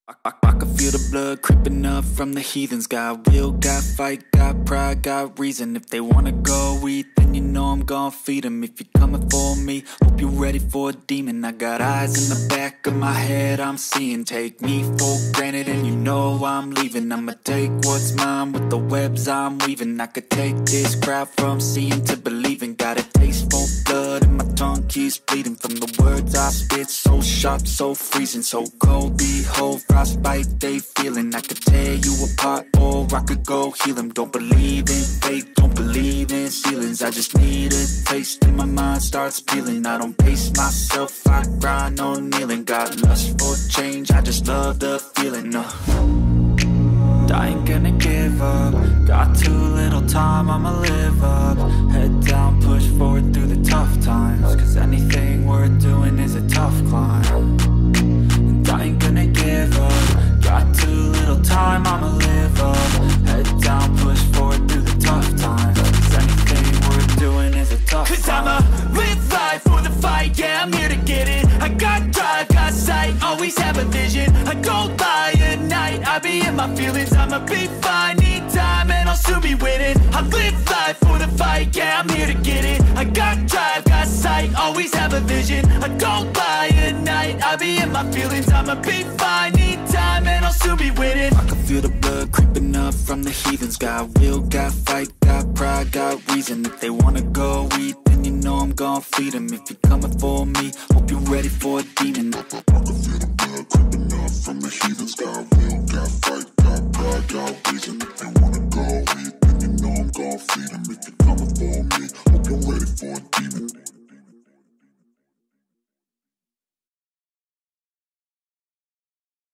I can feel the blood creeping up from the heathens. Got will, got fight, got pride, got reason. If they wanna go eat, then you know I'm gon' feed them. If you're coming for me, hope you're ready for a demon. I got eyes in the back of my head, I'm seeing. Take me for granted and you know I'm leaving. I'ma take what's mine with the webs I'm weaving. I could take this crowd from seeing to believing. Got a taste for blood and my tongue keeps bleeding. From the words I spit, so sharp, so freezing, so cold. Behold, frostbite they feeling. I could tear you apart or I could go heal them. Don't believe in fate, don't believe in ceilings. I just need a taste and my mind starts peeling. I don't pace myself, I grind on kneeling. Got lust for change, I just love the feeling. I ain't gonna give up. Got too little time, I'ma live up. Head down, push forward through the tough times. Cause anything worth doing is a tough climb. And I ain't gonna give up. Got too little time, I'ma live up. Head down, push forward through the tough times. Cause anything worth doing is a tough climb. Cause I'ma live life for the fight, yeah, I'm here to get it. I got drive, got sight, always have a vision. I don't lie at night, I be in my feelings. I'ma be fine, need time and I'll soon be winning. I live life for the fight, yeah, I'm here to get it. I got drive, got sight, always have a vision. I don't lie at night, I be in my feelings. I'ma be fine, need time and I'll soon be winning. I can feel the blood creeping up from the heathens. Got will, got fight, got pride, got reason. If they wanna go eat, then you know I'm gon' feed them. If you're coming for me, hope you're ready for a demon. I can feel the blood creeping up from the heathens.